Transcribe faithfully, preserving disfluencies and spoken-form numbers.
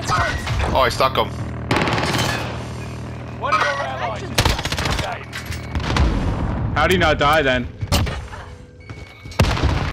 Oh, I stuck him. One of your allies is dead. How do you not die then?